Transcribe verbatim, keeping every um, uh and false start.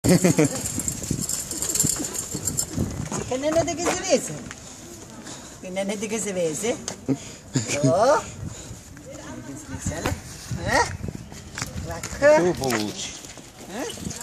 Kanana de gezevese. Kanana de gezevese. Oh. Gezevese. Ha? Bak. Получи. Ha?